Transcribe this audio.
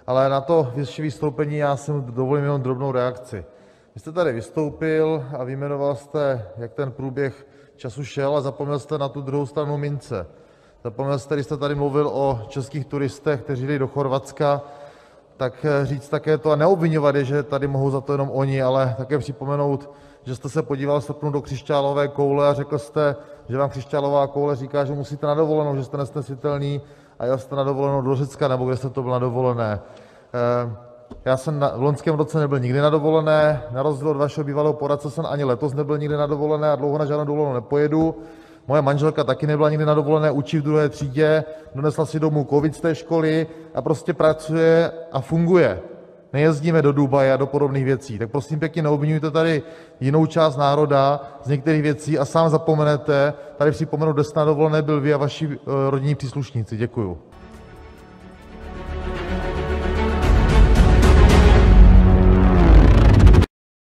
Ale na to vaše vystoupení já si dovolím jenom drobnou reakci. Vy jste tady vystoupil a vyjmenoval jste, jak ten průběh času šel, a zapomněl jste na tu druhou stranu mince. Zapomněl jste, když jste tady mluvil o českých turistech, kteří jeli do Chorvatska, tak říct také to a neobviňovat je, že tady mohou za to jenom oni, ale také připomenout, že jste se podíval v srpnu do křišťálové koule a řekl jste, že vám křišťálová koule říká, že musíte na dovolenou, že jste nesnesitelný, a jel jste na dovolenou do Řecka, nebo kde jste to byl na dovolené. Já jsem v loňském roce nebyl nikdy na dovolené, na rozdíl od vašeho bývalého poradce jsem ani letos nebyl nikdy na dovolené a dlouho na žádnou dovolenou nepojedu. Moje manželka taky nebyla nikdy na dovolené, učí v 2. třídě, donesla si domů covid z té školy a prostě pracuje a funguje. Nejezdíme do Dubaje a do podobných věcí. Tak prosím pěkně, neobviňujte tady jinou část národa z některých věcí a sám zapomenete tady připomenout, kde jste na dovolené byl vy a vaši rodinní příslušníci. Děkuju.